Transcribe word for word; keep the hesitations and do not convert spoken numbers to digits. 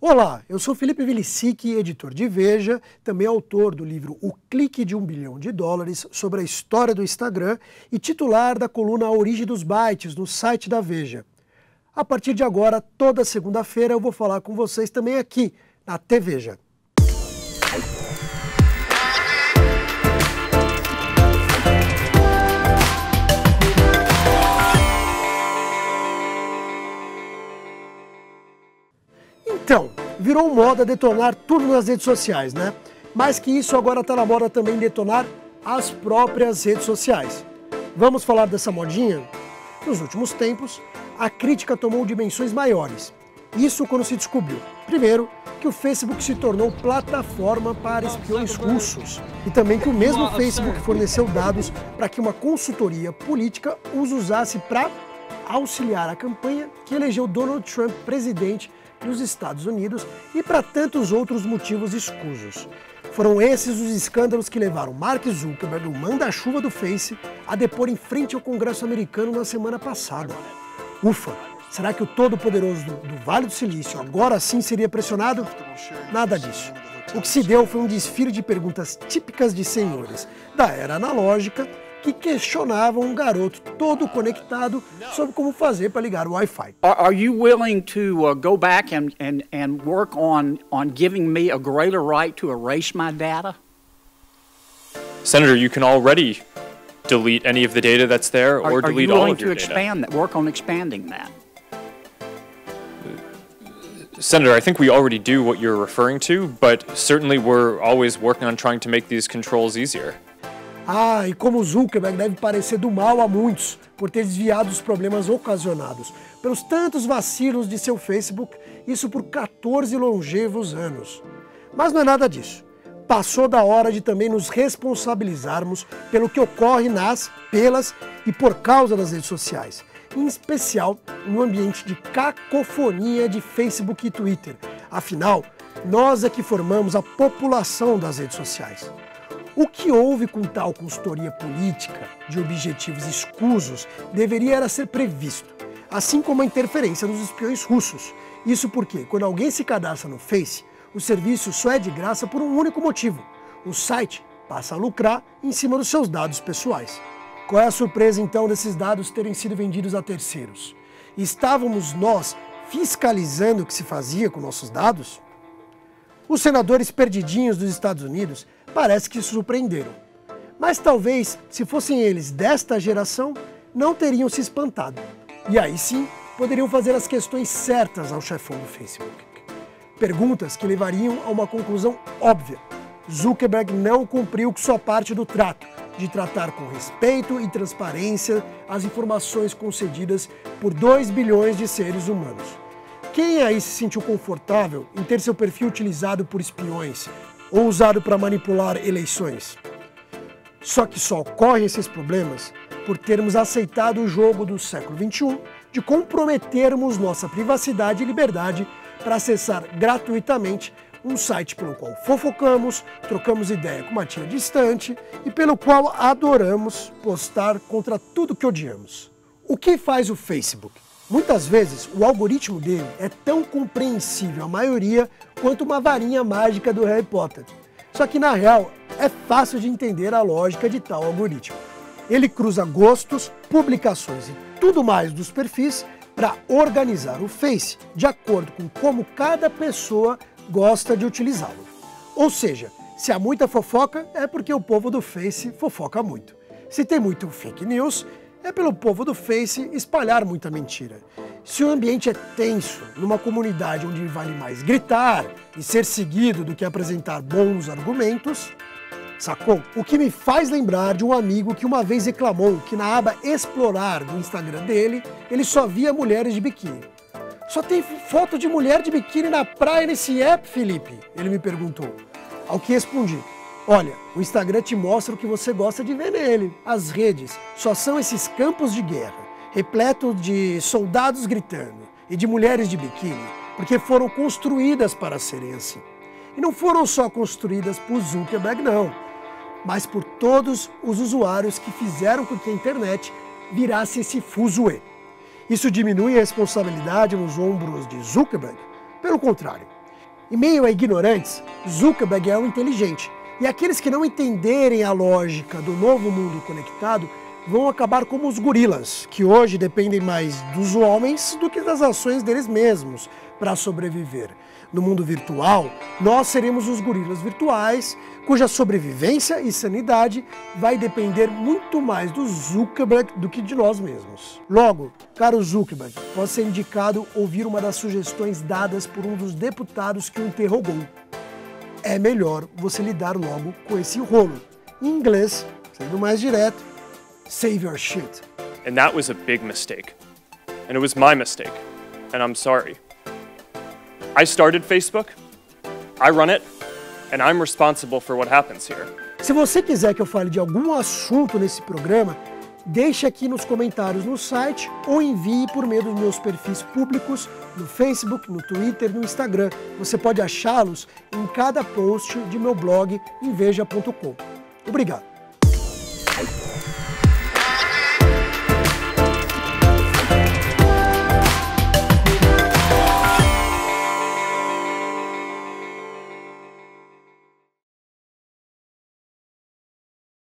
Olá, eu sou Felipe Vilicic, editor de Veja, também autor do livro O Clique de um Bilhão de Dólares sobre a história do Instagram e titular da coluna A Origem dos Bytes no site da Veja. A partir de agora, toda segunda-feira eu vou falar com vocês também aqui na T Veja. Então, virou moda detonar tudo nas redes sociais, né? Mais que isso, agora está na moda também detonar as próprias redes sociais. Vamos falar dessa modinha? Nos últimos tempos, a crítica tomou dimensões maiores. Isso quando se descobriu, primeiro, que o Facebook se tornou plataforma para espiões russos e também que o mesmo Facebook forneceu dados para que uma consultoria política os usasse para auxiliar a campanha que elegeu Donald Trump presidente dos Estados Unidos e para tantos outros motivos escusos. Foram esses os escândalos que levaram Mark Zuckerberg, o manda-chuva do Face, a depor em frente ao Congresso americano na semana passada. Ufa! Será que o todo-poderoso do, do Vale do Silício agora sim seria pressionado? Nada disso. O que se deu foi um desfile de perguntas típicas de senhores da era analógica que questionavam um garoto todo conectado sobre como fazer para ligar o Wi-Fi. Are you willing to uh, go back and, and, and work on, on giving me a greater right to erase my data? Senator, you can already delete any of the data that's there or are, delete are you all willing of your to data. expand that, work on expanding that? Senator, I think we already do what you're referring to, but certainly we're always working on trying to make these controls easier. Ah, e como Zuckerberg deve parecer do mal a muitos por ter desviado os problemas ocasionados pelos tantos vacilos de seu Facebook, isso por quatorze longevos anos. Mas não é nada disso. Passou da hora de também nos responsabilizarmos pelo que ocorre nas, pelas e por causa das redes sociais, em especial no ambiente de cacofonia de Facebook e Twitter. Afinal, nós é que formamos a população das redes sociais. O que houve com tal consultoria política de objetivos escusos deveria era ser previsto, assim como a interferência dos espiões russos. Isso porque, quando alguém se cadastra no Face, o serviço só é de graça por um único motivo: o site passa a lucrar em cima dos seus dados pessoais. Qual é a surpresa então desses dados terem sido vendidos a terceiros? Estávamos nós fiscalizando o que se fazia com nossos dados? Os senadores perdidinhos dos Estados Unidos parece que se surpreenderam. Mas talvez, se fossem eles desta geração, não teriam se espantado. E aí sim, poderiam fazer as questões certas ao chefão do Facebook. Perguntas que levariam a uma conclusão óbvia. Zuckerberg não cumpriu sua parte do trato, de tratar com respeito e transparência as informações concedidas por dois bilhões de seres humanos. Quem aí se sentiu confortável em ter seu perfil utilizado por espiões ou usado para manipular eleições? Só que só ocorrem esses problemas por termos aceitado o jogo do século vinte e um de comprometermos nossa privacidade e liberdade para acessar gratuitamente um site pelo qual fofocamos, trocamos ideia com uma tia distante e pelo qual adoramos postar contra tudo que odiamos. O que faz o Facebook? Muitas vezes, o algoritmo dele é tão compreensível à maioria quanto uma varinha mágica do Harry Potter. Só que, na real, é fácil de entender a lógica de tal algoritmo. Ele cruza gostos, publicações e tudo mais dos perfis para organizar o Face de acordo com como cada pessoa gosta de utilizá-lo. Ou seja, se há muita fofoca, é porque o povo do Face fofoca muito. Se tem muito fake news, é pelo povo do Face espalhar muita mentira. Se o ambiente é tenso, numa comunidade onde vale mais gritar e ser seguido do que apresentar bons argumentos, sacou? O que me faz lembrar de um amigo que uma vez reclamou que na aba Explorar do Instagram dele, ele só via mulheres de biquíni. Só tem foto de mulher de biquíni na praia nesse app, Felipe? Ele me perguntou. Ao que respondi: olha, o Instagram te mostra o que você gosta de ver nele. As redes só são esses campos de guerra, repletos de soldados gritando e de mulheres de biquíni, porque foram construídas para serem assim. E não foram só construídas por Zuckerberg, não, mas por todos os usuários que fizeram com que a internet virasse esse fuzuê. Isso diminui a responsabilidade nos ombros de Zuckerberg? Pelo contrário, Em meio a ignorantes, Zuckerberg é um inteligente. E aqueles que não entenderem a lógica do novo mundo conectado vão acabar como os gorilas, que hoje dependem mais dos homens do que das ações deles mesmos para sobreviver. No mundo virtual, nós seremos os gorilas virtuais, cuja sobrevivência e sanidade vai depender muito mais do Zuckerberg do que de nós mesmos. Logo, caro Zuckerberg, pode ser indicado ouvir uma das sugestões dadas por um dos deputados que o interrogou. É melhor você lidar logo com esse rolo. Em inglês, sendo mais direto, save your shit. And that was a big mistake. And it was my mistake. And I'm sorry. I started Facebook, I run it, and I'm responsible for what happens here. Se você quiser que eu fale de algum assunto nesse programa, deixe aqui nos comentários no site ou envie por meio dos meus perfis públicos no Facebook, no Twitter, no Instagram. Você pode achá-los em cada post de meu blog em veja ponto com. Obrigado.